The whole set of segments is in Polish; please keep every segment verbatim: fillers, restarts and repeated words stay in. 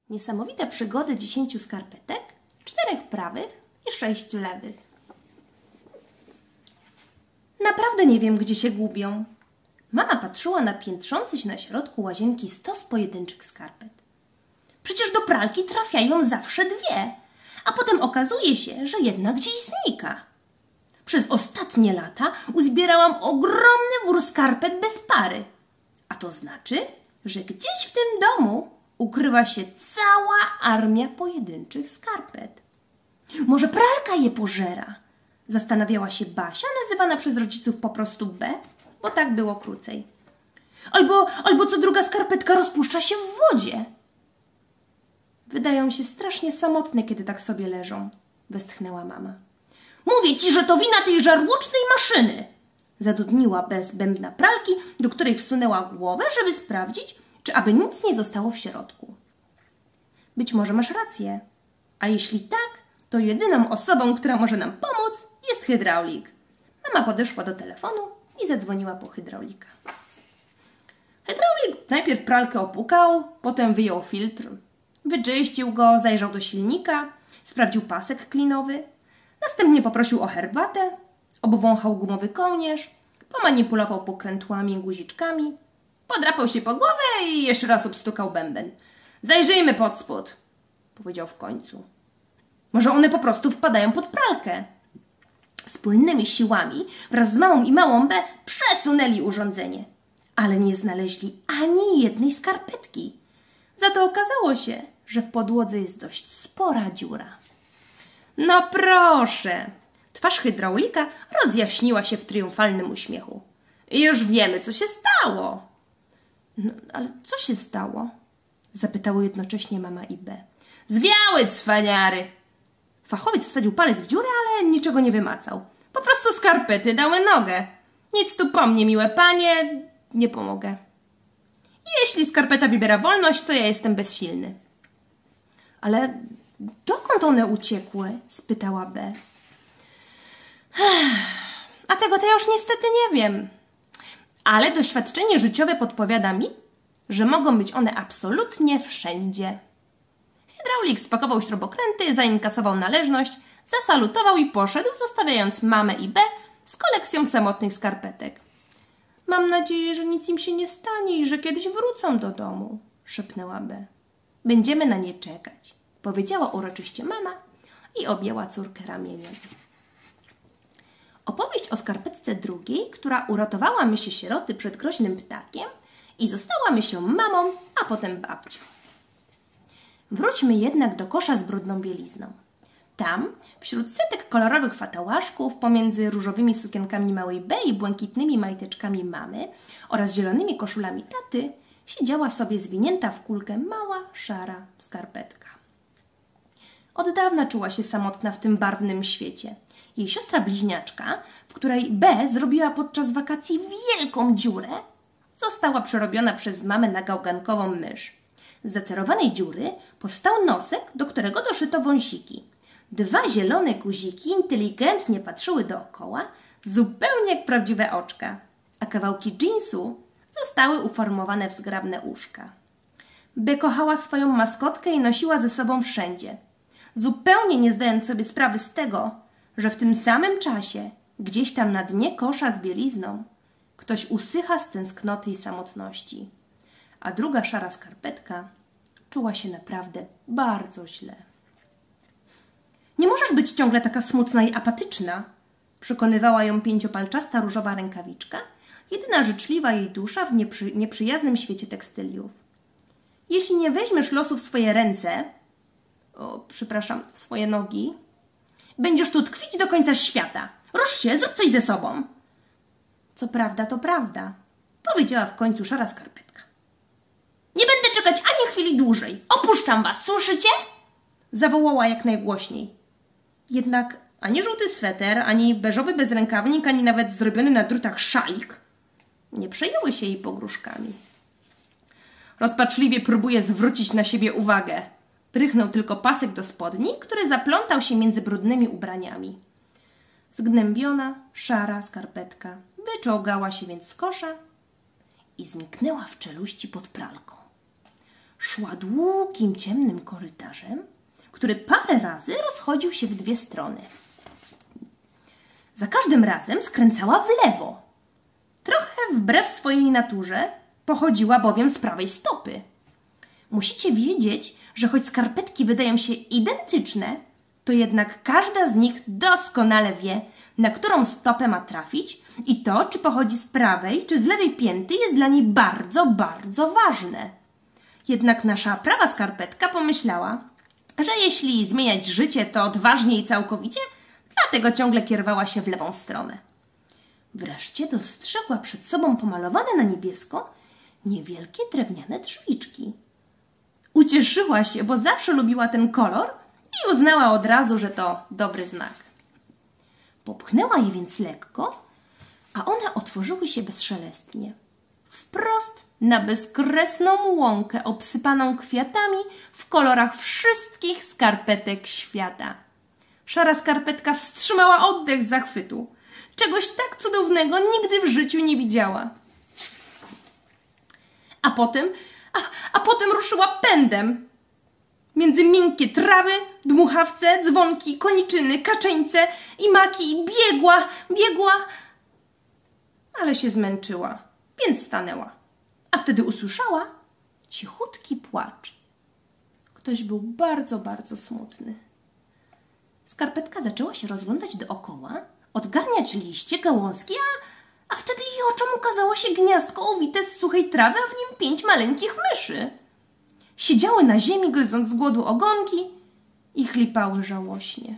Niesamowite przygody dziesięciu skarpetek, czterech prawych i sześciu lewych. Naprawdę nie wiem, gdzie się gubią. Mama patrzyła na piętrzący się na środku łazienki stos pojedynczych skarpet. Przecież do pralki trafiają zawsze dwie, a potem okazuje się, że jedna gdzieś znika. Przez ostatnie lata uzbierałam ogromny wór skarpet bez pary, a to znaczy, że gdzieś w tym domu ukrywa się cała armia pojedynczych skarpet. Może pralka je pożera? Zastanawiała się Basia, nazywana przez rodziców po prostu B, bo tak było krócej. Albo, albo co druga skarpetka rozpuszcza się w wodzie. Wydają się strasznie samotne, kiedy tak sobie leżą, westchnęła mama. Mówię ci, że to wina tej żarłocznej maszyny, zadudniła bez bębna pralki, do której wsunęła głowę, żeby sprawdzić, czy aby nic nie zostało w środku. Być może masz rację, a jeśli tak, to jedyną osobą, która może nam pomóc, jest hydraulik. Mama podeszła do telefonu i zadzwoniła po hydraulika. Hydraulik najpierw pralkę opukał, potem wyjął filtr, wyczyścił go, zajrzał do silnika, sprawdził pasek klinowy, następnie poprosił o herbatę, obwąchał gumowy kołnierz, pomanipulował pokrętłami i guziczkami, podrapał się po głowę i jeszcze raz obstukał bęben. Zajrzyjmy pod spód, powiedział w końcu. Może one po prostu wpadają pod pralkę. Wspólnymi siłami wraz z mamą i małą B przesunęli urządzenie, ale nie znaleźli ani jednej skarpetki. Za to okazało się, że w podłodze jest dość spora dziura. No proszę! Twarz hydraulika rozjaśniła się w triumfalnym uśmiechu. Już wiemy, co się stało. No, ale co się stało? Zapytały jednocześnie mama i B. Zwiały cwaniary! Fachowiec wsadził palec w dziurę, ale niczego nie wymacał. Po prostu skarpety dały nogę. Nic tu po mnie, miłe panie, nie pomogę. Jeśli skarpeta wybiera wolność, to ja jestem bezsilny. Ale dokąd one uciekły? Spytała B. A tego to ja już niestety nie wiem. Ale doświadczenie życiowe podpowiada mi, że mogą być one absolutnie wszędzie. Hydraulik spakował śrubokręty, zainkasował należność, zasalutował i poszedł, zostawiając mamę i B z kolekcją samotnych skarpetek. Mam nadzieję, że nic im się nie stanie i że kiedyś wrócą do domu, szepnęła B. Będziemy na nie czekać, powiedziała uroczyście mama i objęła córkę ramieniem. Opowieść o skarpetce drugiej, która uratowała mysię sieroty przed groźnym ptakiem i została mysią mamą, a potem babcią. Wróćmy jednak do kosza z brudną bielizną. Tam, wśród setek kolorowych fatałaszków, pomiędzy różowymi sukienkami małej B i błękitnymi majteczkami mamy oraz zielonymi koszulami taty, siedziała sobie zwinięta w kulkę mała, szara skarpetka. Od dawna czuła się samotna w tym barwnym świecie. Jej siostra bliźniaczka, w której B zrobiła podczas wakacji wielką dziurę, została przerobiona przez mamę na gałgankową mysz. Z zacerowanej dziury powstał nosek, do którego doszyto wąsiki. Dwa zielone guziki inteligentnie patrzyły dookoła, zupełnie jak prawdziwe oczka, a kawałki dżinsu zostały uformowane w zgrabne uszka. B kochała swoją maskotkę i nosiła ze sobą wszędzie, zupełnie nie zdając sobie sprawy z tego, że w tym samym czasie, gdzieś tam na dnie kosza z bielizną, ktoś usycha z tęsknoty i samotności, a druga szara skarpetka czuła się naprawdę bardzo źle. Nie możesz być ciągle taka smutna i apatyczna, przekonywała ją pięciopalczasta różowa rękawiczka, jedyna życzliwa jej dusza w nieprzy, nieprzyjaznym świecie tekstyliów. Jeśli nie weźmiesz losu w swoje ręce, o, przepraszam, w swoje nogi, będziesz tu tkwić do końca świata. Rusz się, zrób coś ze sobą. Co prawda, to prawda, powiedziała w końcu szara skarpetka. Nie będę czekać ani chwili dłużej. Opuszczam was, słyszycie? Zawołała jak najgłośniej. Jednak ani żółty sweter, ani beżowy bezrękawnik, ani nawet zrobiony na drutach szalik nie przejęły się jej pogróżkami. Rozpaczliwie próbuje zwrócić na siebie uwagę. Prychnął tylko pasek do spodni, który zaplątał się między brudnymi ubraniami. Zgnębiona, szara skarpetka wyczołgała się więc z kosza i zniknęła w czeluści pod pralką. Szła długim, ciemnym korytarzem, który parę razy rozchodził się w dwie strony. Za każdym razem skręcała w lewo. Trochę wbrew swojej naturze, pochodziła bowiem z prawej stopy. Musicie wiedzieć, że choć skarpetki wydają się identyczne, to jednak każda z nich doskonale wie, na którą stopę ma trafić i to, czy pochodzi z prawej, czy z lewej pięty, jest dla niej bardzo, bardzo ważne. Jednak nasza prawa skarpetka pomyślała, że jeśli zmieniać życie, to odważnie i całkowicie, dlatego ciągle kierowała się w lewą stronę. Wreszcie dostrzegła przed sobą pomalowane na niebiesko niewielkie drewniane drzwiczki. Ucieszyła się, bo zawsze lubiła ten kolor i uznała od razu, że to dobry znak. Popchnęła je więc lekko, a one otworzyły się bezszelestnie. Wprost na bezkresną łąkę obsypaną kwiatami w kolorach wszystkich skarpetek świata. Szara skarpetka wstrzymała oddech z zachwytu. Czegoś tak cudownego nigdy w życiu nie widziała. A potem, a, a potem ruszyła pędem. Między miękkie trawy, dmuchawce, dzwonki, koniczyny, kaczeńce i maki biegła, biegła, ale się zmęczyła, więc stanęła. A wtedy usłyszała cichutki płacz. Ktoś był bardzo, bardzo smutny. Skarpetka zaczęła się rozglądać dookoła, odgarniać liście, gałązki, a, a wtedy jej oczom ukazało się gniazdko owite z suchej trawy, a w nim pięć maleńkich myszy. Siedziały na ziemi, gryząc z głodu ogonki i chlipały żałośnie.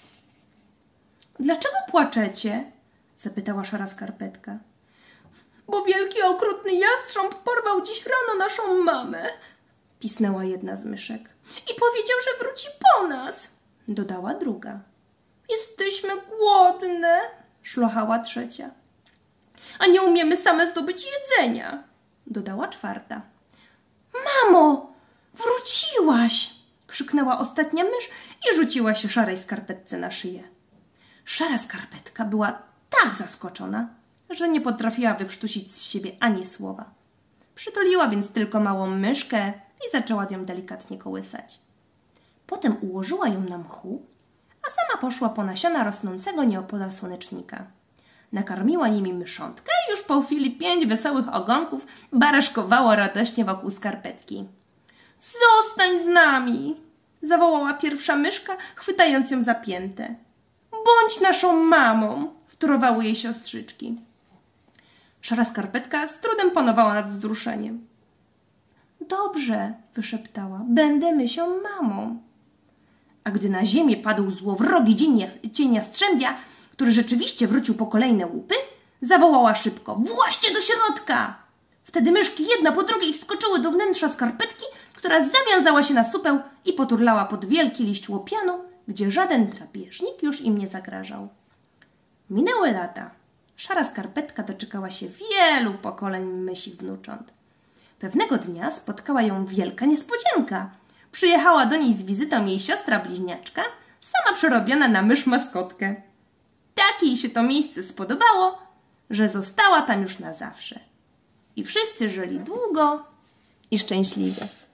Dlaczego płaczecie? Zapytała szara skarpetka. Bo wielki, okrutny jastrząb porwał dziś rano naszą mamę, pisnęła jedna z myszek. I powiedział, że wróci po nas, dodała druga. Jesteśmy głodne, szlochała trzecia. A nie umiemy same zdobyć jedzenia, dodała czwarta. Mamo, wróciłaś, krzyknęła ostatnia mysz i rzuciła się szarej skarpetce na szyję. Szara skarpetka była tak zaskoczona, że nie potrafiła wykrztusić z siebie ani słowa. Przytuliła więc tylko małą myszkę i zaczęła ją delikatnie kołysać. Potem ułożyła ją na mchu, a sama poszła po nasiona rosnącego nieopodal słonecznika. Nakarmiła nimi myszątkę i już po chwili pięć wesołych ogonków baraszkowało radośnie wokół skarpetki. Zostań z nami! Zawołała pierwsza myszka, chwytając ją za piętę. Bądź naszą mamą! Wtórowały jej siostrzyczki. Szara skarpetka z trudem panowała nad wzruszeniem. Dobrze, wyszeptała, będę mysią mamą. A gdy na ziemię padł złowrogi cień jastrzębia, który rzeczywiście wrócił po kolejne łupy, zawołała szybko: Właście do środka! Wtedy myszki jedna po drugiej wskoczyły do wnętrza skarpetki, która zawiązała się na supeł i poturlała pod wielki liść łopianu, gdzie żaden drapieżnik już im nie zagrażał. Minęły lata. Szara skarpetka doczekała się wielu pokoleń mysi wnucząt. Pewnego dnia spotkała ją wielka niespodzianka. Przyjechała do niej z wizytą jej siostra bliźniaczka, sama przerobiona na mysz maskotkę. Tak jej się to miejsce spodobało, że została tam już na zawsze. I wszyscy żyli długo i szczęśliwie.